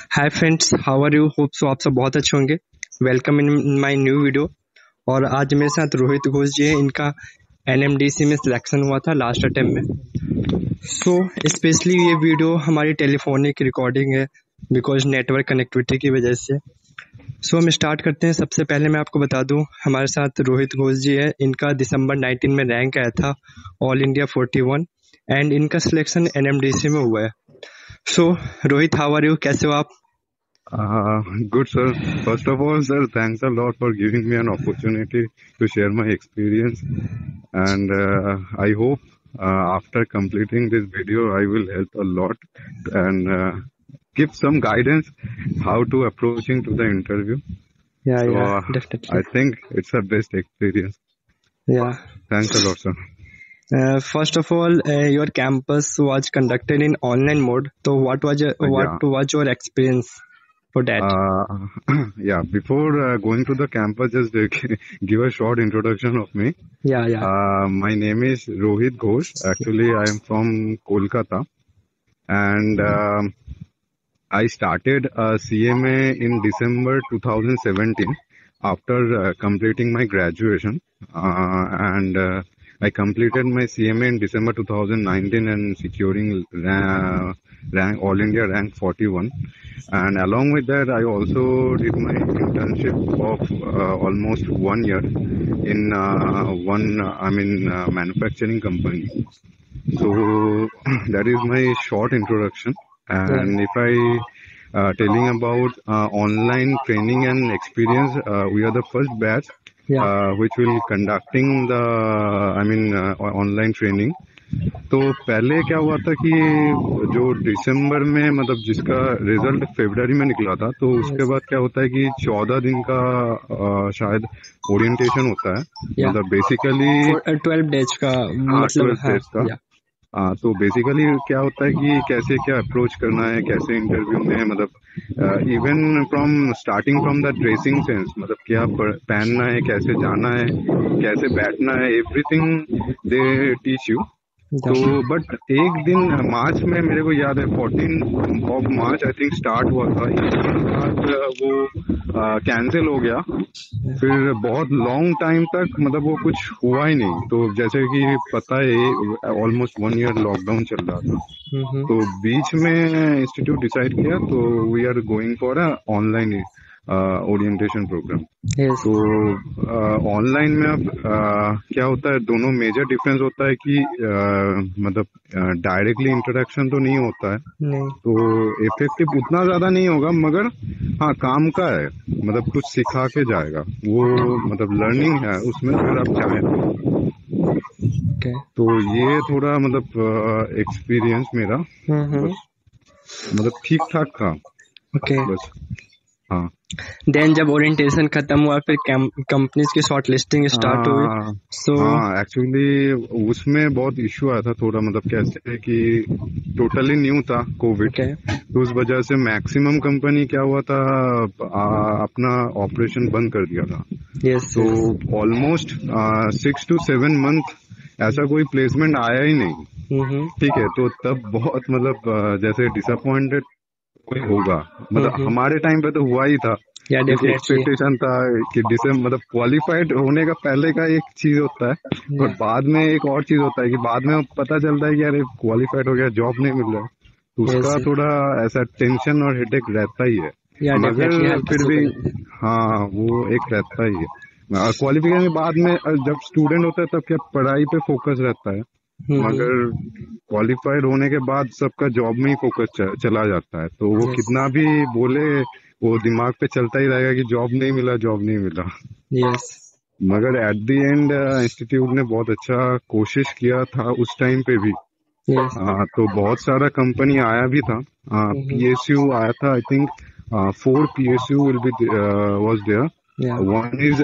Hi friends, how are you? Hope so आप सब बहुत अच्छे होंगे। Welcome in my new video. और आज मेरे साथ रोहित घोष जी हैं। इनका एनएमडीसी में सिलेक्शन हुआ था लास्ट अटेम्प्ट में। सो स्पेशली ये वीडियो हमारी टेलीफोनिक रिकॉर्डिंग है बिकॉज नेटवर्क कनेक्टिविटी की वजह से। सो हम स्टार्ट करते हैं। सबसे पहले मैं आपको बता दूं, हमारे साथ रोहित घोष जी है। इनका दिसंबर 19 में रैंक आया था ऑल इंडिया 41 एंड इनका सिलेक्शन एनएमडीसी में हुआ है। So Rohit, how are you? कैसे हो आप? Uh, Good, sir. First of all, sir, thanks a lot for giving me an opportunity to share my experience. And I hope after completing this video, I will help a lot and give some guidance how to approaching to the interview. So Yeah, definitely. I think it's a best experience. Yeah. Thanks a lot, sir. First of all, your campus was conducted in online mode. So, what Yeah. was your experience for that? Yeah. Before going to the campus, just give a short introduction of me. Yeah. My name is Rohit Ghosh. Actually, I am from Kolkata, and I started CMA in December 2017 after completing my graduation, and I completed my CMA in December 2019 and securing rank All India rank 41. And along with that, I also did my internship of almost 1 year in manufacturing company. So that is my short introduction. Yeah. And if I telling about online training and experience, we are the first batch Yeah. which will conducting the online training. तो पहले क्या हुआ था कि जो दिसंबर में मतलब जिसका रिजल्ट फरवरी में निकला था, तो उसके Yes. बाद क्या होता है कि 14 दिन का शायद ओरिएंटेशन होता है, Yeah. मतलब बेसिकली For 12 days का मतलब 12 हाँ. डेज का। Yeah. तो बेसिकली क्या होता है कि कैसे क्या अप्रोच करना है, कैसे इंटरव्यू में मतलब even from starting from the dressing sense, मतलब क्या पहनना है, कैसे जाना है, कैसे बैठना है, एवरीथिंग दे टीच यू। तो Yeah. बट एक दिन मार्च में मेरे को याद है 14 of March I think start हुआ था, इसके बाद वो कैंसिल हो गया। फिर बहुत लॉन्ग टाइम तक मतलब वो कुछ हुआ ही नहीं। तो जैसे कि पता है ऑलमोस्ट 1 ईयर लॉकडाउन चल रहा था, Mm-hmm. तो बीच में इंस्टीट्यूट डिसाइड किया तो we are going for a online orientation programme. Yes. तो ऑनलाइन में अब क्या होता है, दोनों मेजर डिफरेंस होता है कि मतलब डायरेक्टली इंटरेक्शन तो नहीं होता है, नहीं. तो इफेक्टिव उतना ज्यादा नहीं होगा, मगर हाँ काम का है, मतलब कुछ सिखा के जाएगा वो, मतलब लर्निंग है उसमें अगर आप चाहें तो। Okay. तो ये थोड़ा मतलब एक्सपीरियंस मेरा Mm-hmm. बस, मतलब ठीक ठाक था Okay. बस। हाँ देन जब ओरिएंटेशन खत्म हुआ फिर कंपनीज की शॉर्ट लिस्टिंग स्टार्ट हुई. हाँ सो हाँ, एक्चुअली उसमें बहुत इश्यू आया था थोड़ा, मतलब कैसे कि टोटली न्यू था कोविड, ओके. तो उस वजह से मैक्सिमम कंपनी क्या हुआ था, अपना ऑपरेशन बंद कर दिया था। यस. तो ऑलमोस्ट 6 to 7 month ऐसा कोई प्लेसमेंट आया ही नहीं। हम्म. ठीक है, तो तब बहुत मतलब जैसे डिसअपॉइंटेड कोई होगा, मतलब हमारे टाइम पे तो हुआ ही था। या एक डेफिनेटली. एक्सपेक्टेशन था कि दिसंबर मतलब क्वालिफाइड होने का पहले का एक चीज होता है, और बाद में एक और चीज होता है कि बाद में पता चलता है कि यार क्वालिफाइड हो गया, जॉब नहीं मिल रहा है, तो यस. उसका थोड़ा ऐसा टेंशन और हेडेक रहता ही है। या डेफिनेटली मगर हर फिर किसी भी को रहता है. हाँ वो एक रहता ही है। क्वालिफिकेशन के बाद में जब स्टूडेंट होता है तब क्या पढ़ाई पे फोकस रहता है, मगर क्वालिफाइड होने के बाद सबका जॉब में ही फोकस चला जाता है, तो वो यस. कितना भी बोले वो दिमाग पे चलता ही रहेगा कि जॉब नहीं मिला, जॉब नहीं मिला। यस. मगर एट द एंड इंस्टीट्यूट ने बहुत अच्छा कोशिश किया था उस टाइम पे भी। यस. तो बहुत सारा कंपनी आया भी था, पीएसयू आया था, I think 4 PSU will be was there. Yeah one is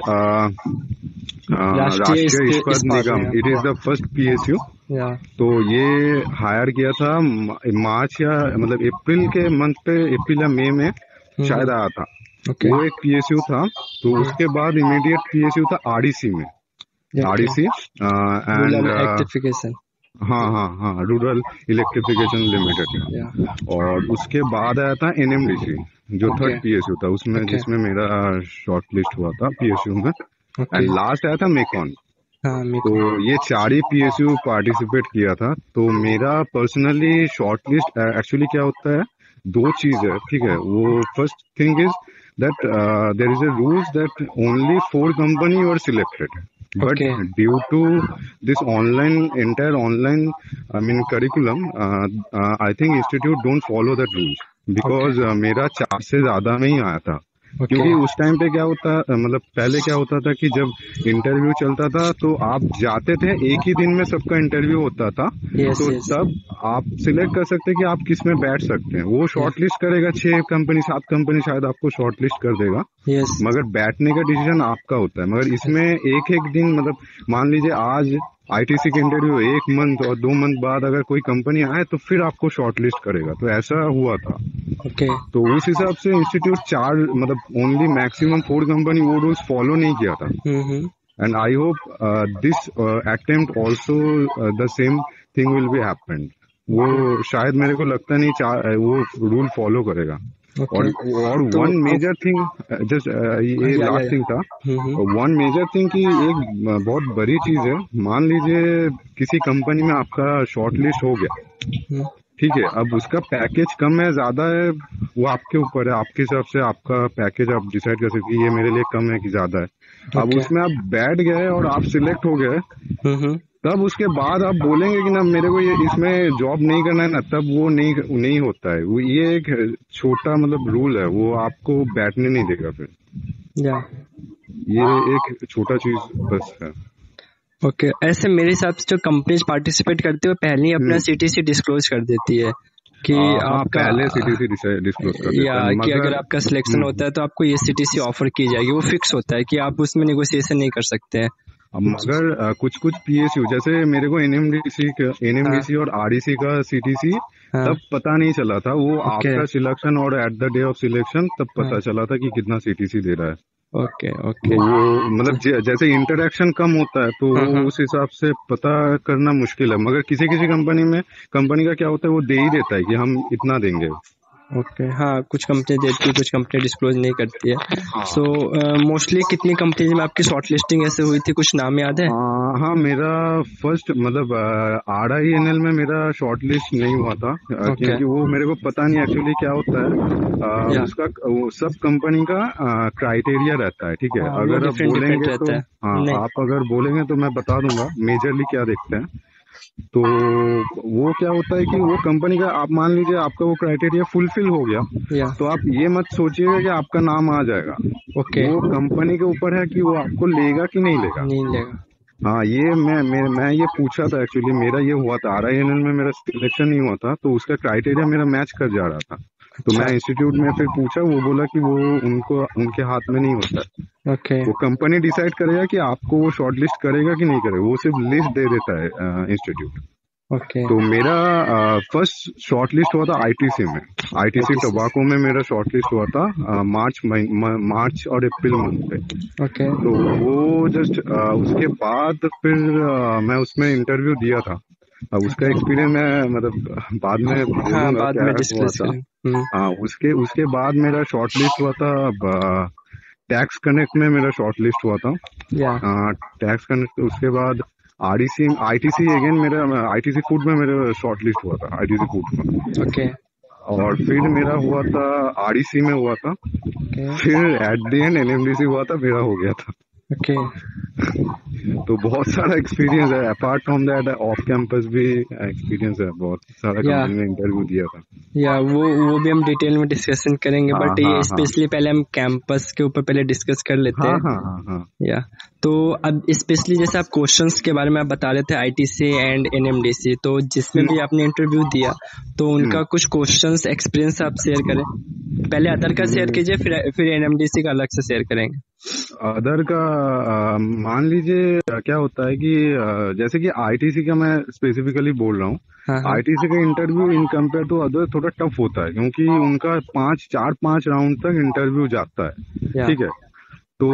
Rashtriya Rashtriya Ispat Ispat Nigam, it is Nigam. The first PSU। Yeah. तो ये हायर किया था मार्च या मतलब अप्रैल के मंथ पे, अप्रैल या मई में शायद आया था। ओके. वो एक PSU था। तो उसके बाद इमीडिएट PSU था RDC में, okay. RDC rural and electrification. हाँ हाँ हाँ, रूरल इलेक्ट्रिफिकेशन लिमिटेड था। या और उसके बाद आया था एनएमडीसी, जो ओके थर्ड पीएसयू था उसमें, ओके जिसमें मेरा शॉर्ट लिस्ट हुआ था पीएसयू में। ओके। एंड लास्ट आया था मेकॉन। हाँ मेरे तो को। ये चार ही पीएसयू पार्टिसिपेट किया था। तो मेरा पर्सनली शॉर्ट लिस्ट एक्चुअली क्या होता है, दो चीज है, ठीक है। वो first thing is that there is a rules that only 4 company were selected, but okay due to this entire online, I mean curriculum, I think institute don't follow that rules, okay because मेरा 4 से ज्यादा में ही आया था। Okay. क्योंकि उस time पे क्या होता, मतलब पहले क्या होता था कि जब इंटरव्यू चलता था तो आप जाते थे, एक ही दिन में सबका इंटरव्यू होता था। यस तो यस। तब आप सिलेक्ट कर सकते हैं कि आप किस में बैठ सकते हैं। वो या शॉर्ट लिस्ट करेगा, 6 कंपनी 7 कंपनी शायद आपको शॉर्ट लिस्ट कर देगा, यस मगर बैठने का डिसीजन आपका होता है। मगर इसमें यस। एक एक दिन, मतलब मान लीजिए आज आईटीसी के इंटरव्यू 1 मंथ और 2 मंथ बाद अगर कोई कंपनी आए तो फिर आपको शॉर्ट लिस्ट करेगा। तो ऐसा हुआ था। ओके। तो उस हिसाब से इंस्टीट्यूट चार, मतलब ओनली मैक्सिमम 4 कंपनी वो रूल्स फॉलो नहीं किया था। Hmm. And I hope this attempt also the same thing will be happened. वो ओके शायद, मेरे को लगता नहीं वो रूल फॉलो करेगा। और ओके। और तो वन अब मेजर थिंग, जस्ट ये लास्ट या। थिंग था। हम्म। वन मेजर थिंग कि एक बहुत बड़ी चीज है, मान लीजिए किसी कंपनी में आपका शॉर्ट लिस्ट हो गया, हम्म, ठीक है। अब उसका पैकेज कम है ज्यादा है, वो आपके ऊपर है। आपके हिसाब से आपका पैकेज आप डिसाइड कर सकते हैं कि ये मेरे लिए कम है कि ज्यादा है। अब ओके। उसमें आप बैठ गए और आप सिलेक्ट हो गए, हम्म। तब उसके बाद आप बोलेंगे कि ना मेरे को ये इसमें जॉब नहीं करना है ना, तब वो नहीं नहीं होता है। वो ये एक छोटा मतलब रूल है, वो आपको बैठने नहीं देगा फिर। या ये एक छोटा चीज बस है। ओके। ऐसे मेरे हिसाब से जो कंपनीज पार्टिसिपेट करती है वो पहले ही अपना हम्म। सीटीसी डिस्क्लोज कर देती है कि हाँ, आपका पहले सीटीसी डिस्क्लोज कर या देता है, कि अगर मगर आपका सिलेक्शन होता है तो आपको ये सीटीसी ऑफर की जाएगी। वो फिक्स होता है कि आप उसमें नेगोशिएशन नहीं कर सकते हैं। मगर कुछ कुछ पीएसयू, जैसे मेरे को हाँ एनएमडीसी और आरडीसी का सीटीसी हाँ तब पता नहीं चला था। वो ओके आफ्टर सिलेक्शन और at the day of selection तब हाँ पता चला था कि कितना सीटीसी दे रहा है। ओके तो ओके। वो मतलब तो जैसे इंटरेक्शन कम होता है तो हाँ वो हाँ उस हिसाब से पता करना मुश्किल है। मगर किसी किसी कंपनी में, कंपनी का क्या होता है, वो दे ही देता है कि हम इतना देंगे। ओके। हाँ कुछ कंपनी देती है कुछ कंपनी डिस्क्लोज नहीं करती है। सो हाँ। मोस्टली कितनी कंपनीज में आपकी शॉर्ट लिस्टिंग ऐसे हुई थी, कुछ नाम याद है? हाँ, मेरा फर्स्ट मतलब RINL में मेरा शॉर्ट लिस्ट नहीं हुआ था, ओके क्योंकि वो मेरे को पता नहीं एक्चुअली क्या होता है। या उसका वो सब कंपनी का क्राइटेरिया रहता है, ठीक है। हाँ वो अगर आप डिफरेंट डिफरेंट बोलेंगे रहता तो, है। हाँ, नहीं आप अगर बोलेंगे तो मैं बता दूंगा मेजरली क्या देखते हैं। तो वो क्या होता है कि वो कंपनी का, आप मान लीजिए आपका वो क्राइटेरिया फुलफिल हो गया, या तो आप ये मत सोचिएगा कि आपका नाम आ जाएगा। ओके वो कंपनी के ऊपर है कि वो आपको लेगा कि नहीं लेगा। नहीं लेगा। हाँ, ये मैं ये पूछा था एक्चुअली, मेरा ये हुआ था RINL में, मेरा सिलेक्शन नहीं हुआ था तो उसका क्राइटेरिया मेरा मैच कर जा रहा था। तो अच्छा मैं इंस्टीट्यूट में फिर पूछा, वो बोला कि वो उनको उनके हाथ में नहीं होता है। ओके वो कंपनी डिसाइड करेगा कि आपको वो शॉर्ट लिस्ट करेगा कि नहीं करेगा, वो सिर्फ लिस्ट दे देता है इंस्टीट्यूट। ओके। तो मेरा फर्स्ट शॉर्ट लिस्ट हुआ था आईटीसी में। आईटीसी आईटीसी टोबाको में मेरा शॉर्ट लिस्ट हुआ था मार्च और अप्रैल मंथ पे। ओके। तो वो जस्ट उसके बाद फिर मैं उसमें इंटरव्यू दिया था। अब उसका ओके एक्सपीरियंस मैं मतलब बाद में हाँ बोलूंगा बाद क्या में हुआ डिस्कस था। करें। हाँ, उसके उसके बाद मेरा शॉर्ट लिस्ट हुआ था। टैक्स कनेक्ट में मेरा शॉर्ट लिस्ट हुआ था। या टैक्स कनेक्ट, उसके बाद आरडीसी आईटीसी अगेन मेरा, आईटीसी फूड में मेरा शॉर्ट लिस्ट हुआ था, आईटीसी फूड में। ओके और फिर मेरा हुआ था आरडीसी में हुआ था। ओके फिर एट द एंड एनएमडीसी हुआ था, मेरा हो गया था। ओके। तो बहुत सारा एक्सपीरियंस है, apart from that off campus भी एक्सपीरियंस है, बहुत सारा या कंपनी में इंटरव्यू दिया था। वो भी हम डिटेल में डिस्कशन करेंगे, हाँ बट हाँ ये हाँ स्पेशली पहले हम कैंपस के ऊपर पहले डिस्कस कर लेते हाँ हैं। हाँ हाँ हाँ। या तो अब स्पेशली जैसे आप क्वेश्चंस के बारे में आप बता रहे थे आईटीसी एंड एनएमडीसी, तो जिसमें भी आपने इंटरव्यू दिया तो हम्म, उनका कुछ क्वेश्चंस एक्सपीरियंस आप शेयर करें। पहले अदर का शेयर हम्म। कीजिए, फिर एनएमडीसी का अलग से शेयर करेंगे। अदर का मान लीजिए क्या होता है कि जैसे कि आईटीसी का मैं स्पेसिफिकली बोल रहा हूँ। हाँ हाँ आईटीसी का interview in compare to other थोड़ा टफ होता है, क्योंकि उनका 5 4 5 राउंड तक इंटरव्यू जाता है, या ठीक है। तो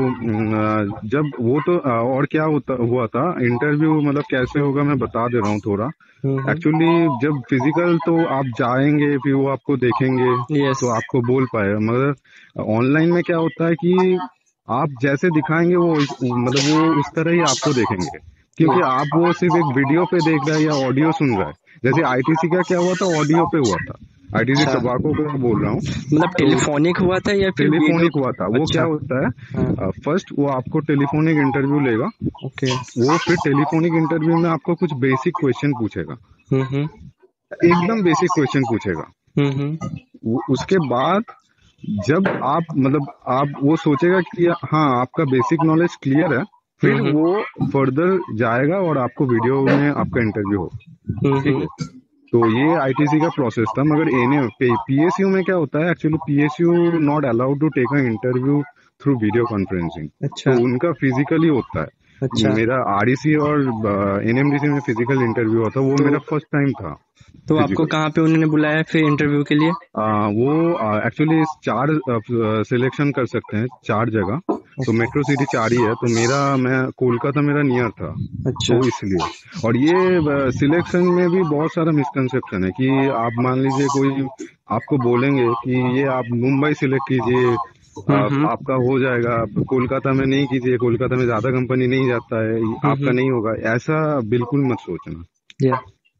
जब वो तो और क्या होता हुआ था इंटरव्यू, मतलब कैसे होगा मैं बता दे रहा हूँ थोड़ा। हम्म। एक्चुअली जब फिजिकल तो आप जाएंगे फिर वो आपको देखेंगे यस। तो आपको बोल पाएगा, मगर ऑनलाइन में क्या होता है कि आप जैसे दिखाएंगे मतलब वो उस तरह ही आपको देखेंगे, क्योंकि आप वो सिर्फ एक वीडियो पे देख रहा है या ऑडियो सुन रहा है। जैसे आईटीसी का क्या हुआ था, ऑडियो पे हुआ था। आईटीसी अच्छा, टोबैको का बोल रहा हूँ। मतलब तो टेलीफोनिक हुआ था या फिर वीडियो? टेलीफोनिक हुआ था। वो क्या अच्छा। होता हाँ। है, फर्स्ट वो आपको टेलीफोनिक इंटरव्यू लेगा। ओके। वो फिर टेलीफोनिक इंटरव्यू में आपको कुछ बेसिक क्वेश्चन पूछेगा, हम्म। एकदम बेसिक क्वेश्चन पूछेगा। हम्म। उसके बाद जब आप मतलब आप वो सोचेगा कि हाँ आपका बेसिक नॉलेज क्लियर है, फिर हम्म। वो फर्दर जाएगा और आपको वीडियो में आपका इंटरव्यू हो। ठीक है। हम्म। तो ये आईटीसी का प्रोसेस था। मगर एनए पीएसयू में क्या होता है, actually PSU not allowed to take a interview through video conferencing. अच्छा। तो उनका फिजिकली होता है। अच्छा। मेरा आरईसी और एनएमडीसी में फिजिकल इंटरव्यू हुआ था, वो तो मेरा फर्स्ट टाइम था तो आपको फिजिकल। कहाँ पे उन्होंने बुलाया फिर इंटरव्यू के लिए? वो एक्चुअली चार सिलेक्शन कर सकते हैं, चार जगह। तो मेट्रो सिटी चार ही है, तो मैं कोलकाता मेरा नियर था, अच्छा। तो इसलिए। और ये सिलेक्शन में भी बहुत सारा मिसकंसेप्शन है कि आप मान लीजिए कोई आपको बोलेंगे कि ये आप मुंबई सिलेक्ट कीजिए, हम्म। आपका हो जाएगा, कोलकाता में नहीं कीजिए, कोलकाता में ज्यादा कंपनी नहीं जाता है, आपका हम्म। नहीं होगा। ऐसा बिल्कुल मत सोचना। या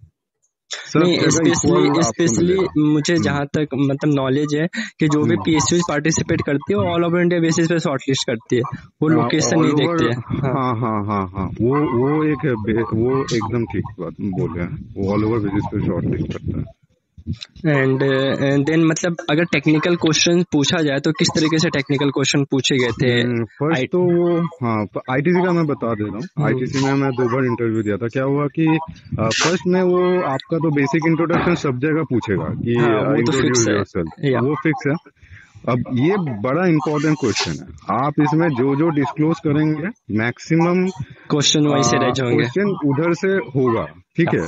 सब नहीं, जगह इक्वल स्पेशली आपको स्पेशली मिलेगा। मुझे हम्म। जहाँ तक मतलब नॉलेज है कि जो भी हम्म। पीएसयू पार्टिसिपेट करती है वो ऑल ओवर इंडिया बेसिस पे शॉर्टलिस्ट करती है, वो लोकेशन ऑल नहीं ओवर। देखती है। हाँ। हाँ हाँ हाँ हाँ, वो एकदम ठीक बात बोले हैं। वो ऑल ओवर बेसिस पे शॉर्ट लिस्ट करता है। एंड देन मतलब अगर टेक्निकल क्वेश्चन पूछा जाए तो किस तरीके से टेक्निकल क्वेश्चन पूछे गए थे? First I. तो वो, हाँ, आईटीसी का मैं बता दे रहा हूँ। आईटीसी में मैं 2 बार इंटरव्यू दिया था। क्या हुआ कि फर्स्ट में वो आपका तो बेसिक इंट्रोडक्शन सब जगह पूछेगा कि हाँ, वो तो फिक्स इंट्रोड्यूस है। योरसेल्फ, या वो फिक्स है। अब ये बड़ा इंपॉर्टेंट क्वेश्चन है। आप इसमें जो जो डिस्क्लोज करेंगे मैक्सिमम क्वेश्चन वहीं से रह जाएंगे। क्वेश्चन उधर से होगा। ठीक या। है।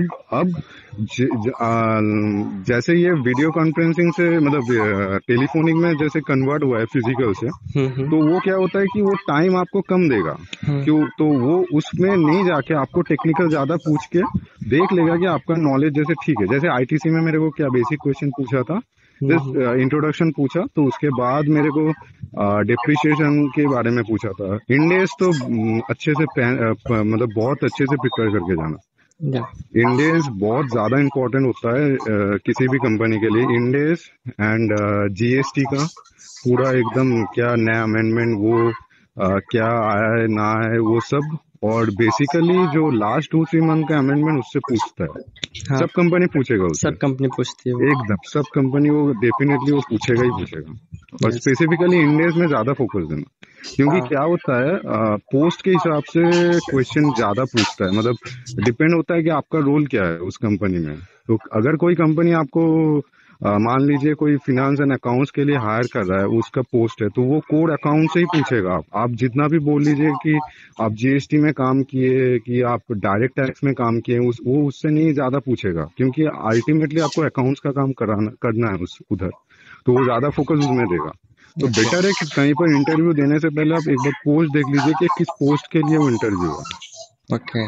अब ज, ज, आ, जैसे ये वीडियो कॉन्फ्रेंसिंग से मतलब टेलीफोनिक में जैसे कन्वर्ट हुआ है फिजिकल से, हम्म। तो वो क्या होता है कि वो टाइम आपको कम देगा। हम्म। क्यों? तो वो उसमें नहीं जाके आपको टेक्निकल ज्यादा पूछ के देख लेगा कि आपका नॉलेज जैसे ठीक है। जैसे आईटीसी में मेरे को क्या बेसिक क्वेश्चन पूछा था, जस्ट हम्म। इंट्रोडक्शन पूछा, तो उसके बाद मेरे को डिप्रिशिएशन के बारे में पूछा था। इंडेस तो अच्छे से मतलब बहुत अच्छे से प्रिपेयर करके जाना। या। इंडेस बहुत ज्यादा इंपॉर्टेंट होता है किसी भी कंपनी के लिए। इंडेस एंड जीएसटी का पूरा एकदम क्या नया अमेंडमेंट वो क्या आया है ना है वो सब। और बेसिकली जो लास्ट 2-3 मंथ का अमेंडमेंट उससे पूछता है। हाँ, सब कंपनी पूछेगा उससे। सब कंपनी पूछती है वो। एकदम सब कंपनी वो डेफिनेटली वो पूछेगा ही पूछेगा। और यस। स्पेसिफिकली इंडेक्स में ज्यादा फोकस देना, क्योंकि हाँ। क्या होता है पोस्ट के हिसाब से क्वेश्चन ज्यादा पूछता है। मतलब डिपेंड होता है कि आपका रोल क्या है उस कंपनी में। तो अगर कोई कंपनी आपको मान लीजिए कोई फिनेंस एंड अकाउंट्स के लिए हायर कर रहा है, उसका पोस्ट है, तो वो कोर अकाउंट से ही पूछेगा। आप जितना भी बोल लीजिए कि आप जीएसटी में काम किए कि आप डायरेक्ट टैक्स में काम किए, वो उससे नहीं ज्यादा पूछेगा, क्योंकि अल्टीमेटली आपको अकाउंट्स का काम कराना करना है उस उधर। तो वो ज्यादा फोकस उसमें देगा। तो ओके। बेटर है कि कहीं पर इंटरव्यू देने से पहले आप एक बार पोस्ट देख लीजिए कि किस पोस्ट के लिए वो इंटरव्यू है। ओके।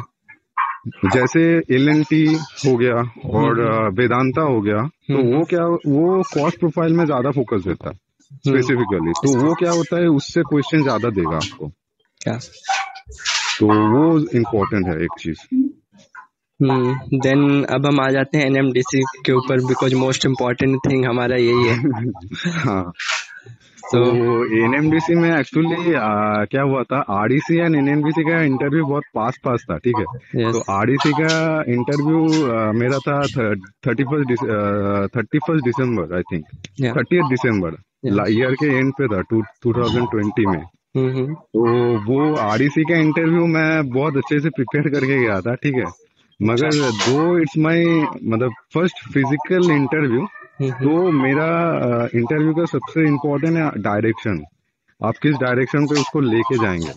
जैसे एल हो गया और हम्म। वेदांता हो गया, तो हम्म। वो कॉस्ट प्रोफाइल में ज्यादा फोकस देता है हम्म। स्पेसिफिकली। तो वो क्या होता है, उससे क्वेश्चन ज्यादा देगा आपको। क्या? तो वो इम्पोर्टेंट है एक चीज। देन अब हम आ जाते हैं एनएमडीसी के ऊपर, बिकॉज मोस्ट इम्पोर्टेंट थिंग हमारा यही है। हाँ। तो तो एनएमडीसी में एक्चुअली क्या हुआ था, आरईसी एंड एनएमडीसी का इंटरव्यू बहुत पास पास था। ठीक है। यस। तो आरईसी का इंटरव्यू मेरा था 31 दिसंबर आई थिंक, या। 30 दिसंबर या। ईयर के एंड पे था 2020 में। हम्म। तो वो आरईसी का इंटरव्यू मैं बहुत अच्छे से प्रिपेयर करके गया था। ठीक है। अच्छा। मगर दो इट्स माय मतलब फर्स्ट फिजिकल इंटरव्यू, हम्म। तो मेरा इंटरव्यू का सबसे इम्पोर्टेंट है डायरेक्शन। आप किस डायरेक्शन पे उसको लेके जाएंगे।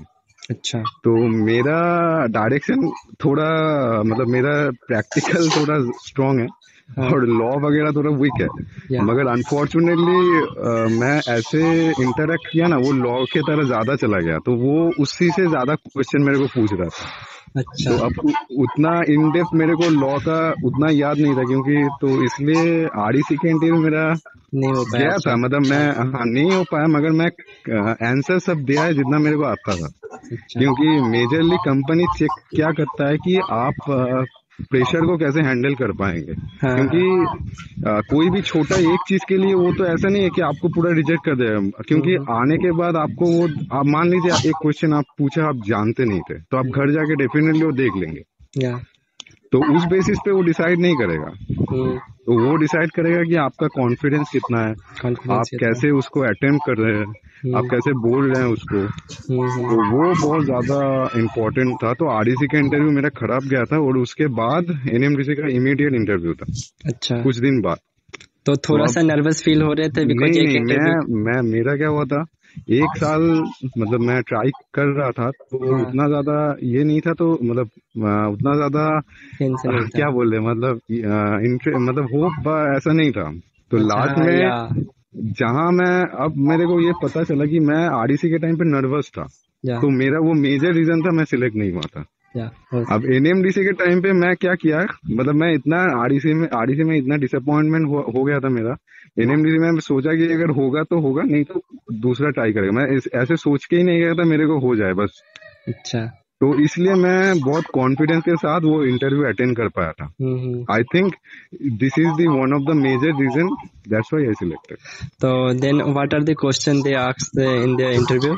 अच्छा। तो मेरा डायरेक्शन थोड़ा, मतलब मेरा प्रैक्टिकल थोड़ा स्ट्रांग है हाँ। और लॉ वगैरह थोड़ा वीक है। या। मगर अनफॉर्चुनेटली मैं ऐसे इंटरेक्ट किया ना, वो लॉ के तरह ज्यादा चला गया, तो वो उसी से ज्यादा क्वेश्चन मेरे को पूछ रहा था। अच्छा। तो अब उतना इन डेप्थ मेरे को लॉ का उतना याद नहीं था, क्योंकि तो इसलिए आरईसी के इंटरव्यू मेरा नहीं हो पाया। गया अच्छा। था, मतलब मैं, हाँ, नहीं हो पाया, मगर मैं आंसर सब दिया है जितना मेरे को आता था। अच्छा। क्योंकि मेजरली कंपनी चेक क्या करता है कि आप प्रेशर को कैसे हैंडल कर पाएंगे। हाँ क्योंकि हाँ। कोई भी छोटा एक चीज के लिए वो तो ऐसा नहीं है कि आपको पूरा रिजेक्ट कर देगा, क्योंकि आने के बाद आपको वो, आप मान लीजिए एक क्वेश्चन आप पूछा, आप जानते नहीं थे, तो आप घर जाके डेफिनेटली वो देख लेंगे। या। तो उस बेसिस पे वो डिसाइड नहीं करेगा। हम्म। तो वो डिसाइड करेगा कि आपका कॉन्फिडेंस कितना है, आप कॉन्फिडेंस कितना। कैसे उसको अटेम्प्ट कर रहे हैं, आप हम्म कैसे बोल रहे हैं उसको। तो हम्म। वो बहुत ज्यादा इम्पोर्टेंट था। तो आरईसी का इंटरव्यू मेरा खराब गया था, और उसके बाद एनएमडीसी का इमीडिएट इंटरव्यू था अच्छा। कुछ दिन बाद। तो तो थोड़ा अब, सा नर्वस फील हो रहे थे बिकॉज नहीं एक नहीं, इंटरव्यू। मैं मेरा क्या हुआ था, एक साल मतलब मैं ट्राई कर रहा था, तो हाँ। उतना ज्यादा ये नहीं था, तो मतलब उतना ज्यादा टेंशन नहीं था। क्या बोल रहे, मतलब मतलब होप ऐसा नहीं था। तो अच्छा। लास्ट हाँ। में या। जहां मैं, अब मेरे को ये पता चला कि मैं आरईसी के टाइम पे नर्वस था, या। तो मेरा वो मेजर रीजन था मैं सिलेक्ट नहीं हुआ था। या। अब एनएमडीसी के टाइम पे मैं क्या किया, मतलब मैं इतना आरईसी में इतना डिसअपॉइंटमेंट हो गया था मेरा। एनएमडीसी में मैं सोचा कि अगर होगा तो होगा, नहीं तो दूसरा ट्राई करेगा। मैं ऐसे सोच के ही नहीं गया था मेरे को हो जाए बस। अच्छा। तो इसलिए मैं बहुत कॉन्फिडेंस के साथ वो इंटरव्यू अटेंड कर पाया था। Hmm. I think this is the one of the major reason, that's why I selected. तो then what are the question they asked in the interview?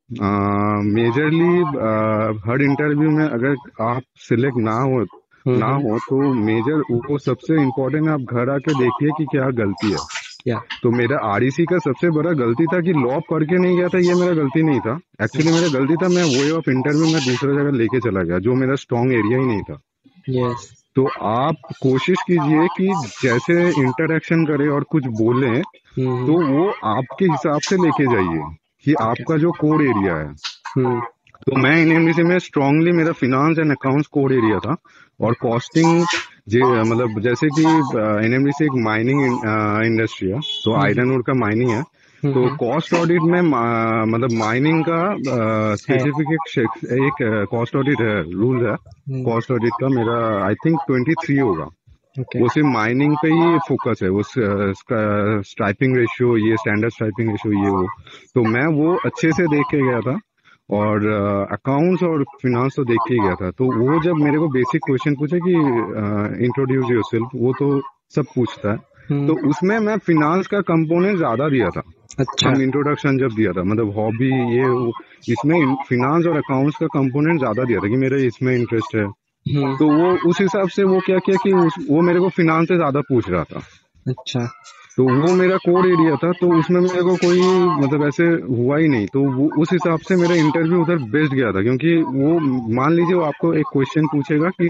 Majorly हर इंटरव्यू में अगर आप सिलेक्ट ना हम्म। हो तो मेजर वो सबसे इम्पोर्टेंट, आप घर आके देखिए कि क्या गलती है। या। तो मेरा आरईसी का सबसे बड़ा गलती था कि लॉ पढ़ के नहीं गया था, ये मेरा गलती नहीं था। एक्चुअली मेरा गलती था, मैं वे ऑफ इंटरव्यू में दूसरा जगह लेके चला गया, जो मेरा स्ट्रॉन्ग एरिया ही नहीं था। यस। तो आप कोशिश कीजिए कि जैसे इंटरेक्शन करें और कुछ बोलें, हम्म। तो वो आपके हिसाब से लेके जाइए कि ओके। आपका जो कोर एरिया है। हम्म। तो मैं एनएमडीसी में स्ट्रांगली, मेरा finance and accounts core area था, और कॉस्टिंग, मतलब जैसे कि एनएमडीसी एक माइनिंग इंडस्ट्री है, तो हम्म आयरन ओर का माइनिंग है। तो हम्म। कॉस्ट ऑडिट में मतलब माइनिंग का है। स्पेसिफिक एक कॉस्ट ऑडिट है, रूल है। कॉस्ट ऑडिट का मेरा आई थिंक 23 होगा। ओके। वो सिर्फ माइनिंग पे ही फोकस है, वो स्ट्राइपिंग रेशियो, ये स्टैंडर्ड स्ट्राइपिंग रेशियो, ये वो। तो मैं वो अच्छे से देख के गया था, और अकाउंट्स और फिनांस तो देख के ही गया था। तो वो जब मेरे को बेसिक क्वेश्चन पूछे कि इंट्रोड्यूस योरसेल्फ, वो तो सब पूछता है। तो हम्म। उसमें मैं फिनांस का कंपोनेंट ज्यादा दिया था। अच्छा। हम इंट्रोडक्शन जब दिया था, मतलब हॉबी ये वो, इसमें फिनांस और अकाउंट्स का कंपोनेंट ज्यादा दिया था कि मेरे इसमें इंटरेस्ट है। तो वो उस हिसाब से वो क्या किया कि वो मेरे को फिनांस से ज्यादा पूछ रहा था। अच्छा। तो वो मेरा कोर एरिया था, तो उसमें मेरे को कोई मतलब ऐसे हुआ ही नहीं। तो वो उस हिसाब से मेरा इंटरव्यू उधर बेस्ट गया था, क्योंकि वो, मान लीजिए वो आपको एक क्वेश्चन पूछेगा कि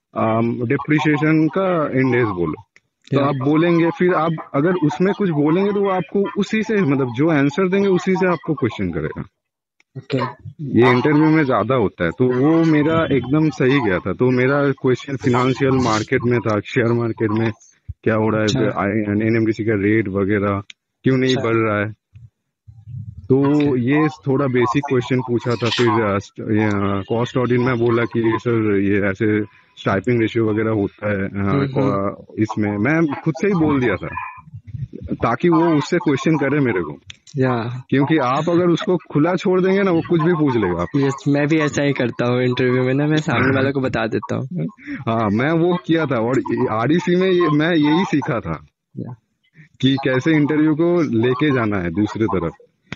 डिप्रिसिएशन का इंडेक्स बोलो, तो या। आप बोलेंगे, फिर आप अगर उसमें कुछ बोलेंगे तो वो आपको उसी से, मतलब जो आंसर देंगे उसी से आपको क्वेश्चन करेगा। ओके। ये इंटरव्यू में ज्यादा होता है। तो वो मेरा एकदम सही गया था। तो मेरा क्वेश्चन फिनेंशियल मार्केट में था, शेयर मार्केट में क्या हो रहा अच्छा। है, एनएमडीसी का रेट वगैरह क्यों नहीं अच्छा। बढ़ रहा है। तो ओके। ये थोड़ा बेसिक क्वेश्चन पूछा था। फिर कॉस्ट ऑडिट में बोला कि सर ये ऐसे स्टाइपिंग रेशियो वगैरह होता है, हम्म। इसमें मैं खुद से ही बोल दिया था, ताकि वो उससे क्वेश्चन करे मेरे को। या। क्योंकि आप अगर उसको खुला छोड़ देंगे ना, वो कुछ भी पूछ लेगा आपसे। यस, मैं भी ऐसा ही करता हूँ इंटरव्यू में ना, मैं सामने वाले को बता देता हूँ। हाँ, मैं वो किया था, और आरईसी में मैं यही सीखा था या। कि कैसे इंटरव्यू को लेके जाना है दूसरी तरफ।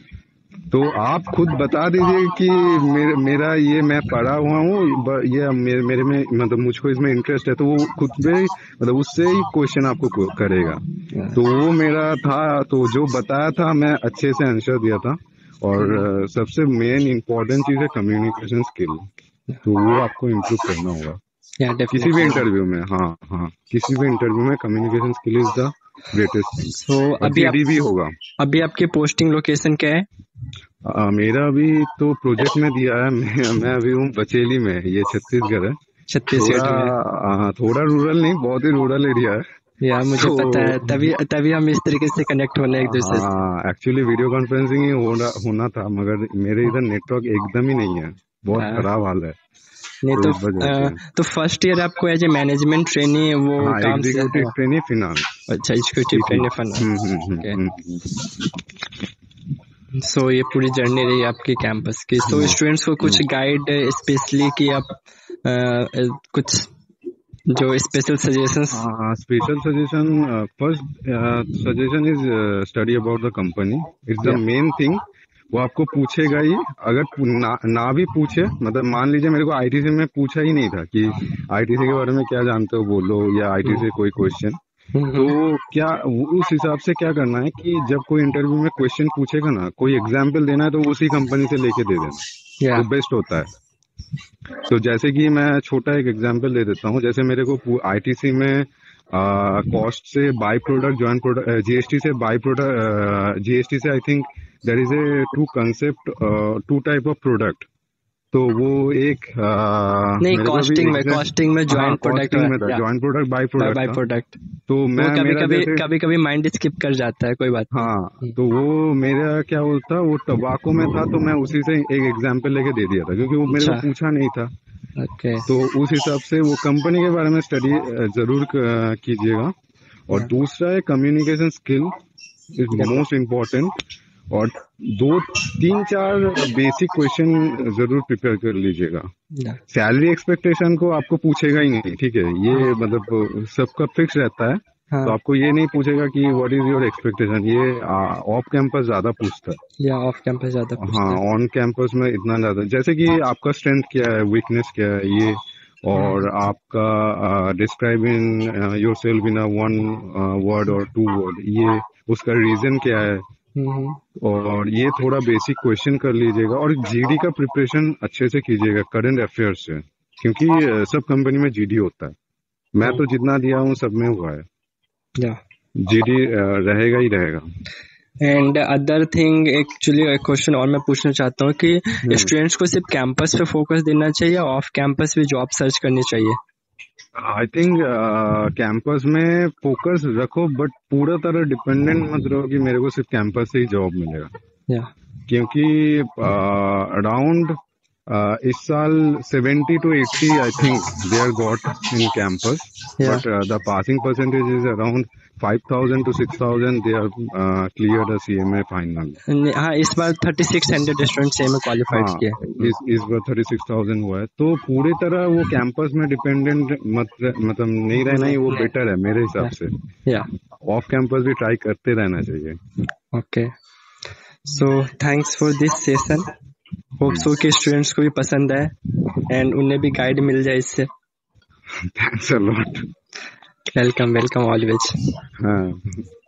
तो आप खुद बता दीजिए कि मेरा ये मैं पढ़ा हुआ हूँ, ये मेरे में, मतलब मुझको इसमें इंटरेस्ट है, तो वो खुद पे मतलब उससे ही क्वेश्चन आपको करेगा। या। तो वो मेरा था, तो जो बताया था मैं अच्छे से आंसर दिया था। और सबसे मेन इम्पोर्टेंट चीज है कम्युनिकेशन स्किल। तो वो आपको इम्प्रूव करना होगा या किसी भी डेफिनेटली। इंटरव्यू में। हाँ हाँ, किसी भी इंटरव्यू में communication skill is the greatest thing. So और अभी आप, जीडी भी होगा। अभी आपकी पोस्टिंग लोकेशन क्या है? मेरा अभी तो प्रोजेक्ट में दिया है। मैं अभी हूँ बचेली में, ये छत्तीसगढ़ है। थोड़ा छत्तीसगढ़ में? थोड़ा रूरल नहीं, बहुत ही रूरल एरिया है। या मुझे तो पता है, तभी तभी हम इस तरीके से कनेक्ट होने एक दूसरे से। हाँ, एक्चुअली वीडियो कॉन्फ्रेंसिंग ही होना था, मगर मेरे इधर नेटवर्क एकदम ही नहीं है, बहुत हाँ, खराब हाल है। नहीं तो तो इस वजह से तो फर्स्ट ईयर आपको एज ए मैनेजमेंट ट्रेनी वो हाँ, काम से एग्जीक्यूटिव है? ट्रेनी फिनांस, अच्छा, executive PT. Trainee finance. Okay. Hmm. So ये पूरी जर्नी रही आपकी कैंपस की। सो हम्म, स्टूडेंट्स को कुछ हम्म। गाइड स्पेशली कि आप कुछ जो special suggestions? Special suggestion, first suggestion is study about the company, it's the या मेन थिंग। वो आपको पूछेगा ही, अगर ना भी पूछे, मतलब मान लीजिए मेरे को आईटीसी में पूछा ही नहीं था कि आईटीसी के बारे में क्या जानते हो बोलो, या आईटीसी से कोई क्वेश्चन। तो क्या उस हिसाब से क्या करना है कि जब कोई इंटरव्यू में क्वेश्चन पूछेगा ना, कोई एग्जाम्पल देना है तो उसी कंपनी से लेके दे देना, या वो बेस्ट होता है। तो जैसे कि मैं छोटा एक एग्जांपल दे देता हूँ, जैसे मेरे को आईटीसी में कॉस्ट से by product, joint product, GST से बाय प्रोडक्ट, जीएसटी से I think there is a two concept, two type of product. तो वो एक नहीं, मेरे को अभी कॉस्टिंग में हाँ, जॉइंट प्रोडक्ट कॉस्टिंग में था, या joint product by by product by था। प्रोडक्ट। तो वो मैं कभी मेरा कभी जैसे कभी कभी माइंड स्किप कर जाता है, कोई बात हाँ, नहीं। तो वो मेरा क्या बोलता, वो टबाको में था, तो मैं उसी से एक एग्जांपल लेके दे दिया था, क्योंकि वो मेरे को अच्छा। पूछा नहीं था। ओके। तो उस हिसाब से वो कंपनी के बारे में स्टडी जरूर कीजिएगा। और या दूसरा है communication skill is most important. और दो तीन चार बेसिक क्वेश्चन जरूर प्रिपेयर कर लीजिएगा। या सैलरी एक्सपेक्टेशन को आपको पूछेगा ही नहीं, ठीक है, ये मतलब सबका फिक्स रहता है। तो हाँ, आपको ये नहीं पूछेगा कि व्हाट इज योर एक्सपेक्टेशन, ये ऑफ कैंपस ज्यादा पूछता है। या ऑफ कैंपस ज्यादा हाँ, पूछता है। ऑन कैंपस में इतना ज्यादा, जैसे कि आपका स्ट्रेंथ क्या है, वीकनेस क्या है, ये। और आपका describe in yourself in one word और टू वर्ड, ये उसका रीजन क्या है। हम्म। और ये थोड़ा बेसिक क्वेश्चन कर लीजिएगा, और जीडी का प्रिपरेशन अच्छे से कीजिएगा करंट अफेयर्स से, क्योंकि सब कंपनी में जीडी होता है। मैं तो जितना दिया हूँ सब में हुआ है, या जीडी रहेगा ही रहेगा। एंड अदर थिंग, एक्चुअली एक क्वेश्चन और मैं पूछना चाहता हूँ कि हम्म। स्टूडेंट्स को सिर्फ कैंपस पे फोकस देना चाहिए या ऑफ कैंपस भी जॉब सर्च करनी चाहिए? आई थिंक कैंपस में फोकस रखो, बट पूरा तरह डिपेंडेंट मत रहो कि मेरे को सिर्फ कैंपस से ही जॉब मिलेगा। या क्योंकि अराउंड इस साल 70 to 80 I think they are got in campus, या but the passing percentage is around 5,000 to 6,000 they are clear the CMA final. हाँ, इस बार 3600 स्टूडेंट सेम क्वालिफाइड हाँ, किए। इस बार 36,000 हुआ है, तो पूरी तरह वो कैंपस में डिपेंडेंट मतलब नहीं रहना ही वो बेटर है मेरे हिसाब से। या ऑफ कैंपस भी ट्राई करते रहना चाहिए। Okay. So thanks for this session. Hope so कि स्टूडेंट्स को भी पसंद आए एंड उन्हें भी गाइड मिल जाए इससे। Thanks a lot. Welcome welcome always. हाँ।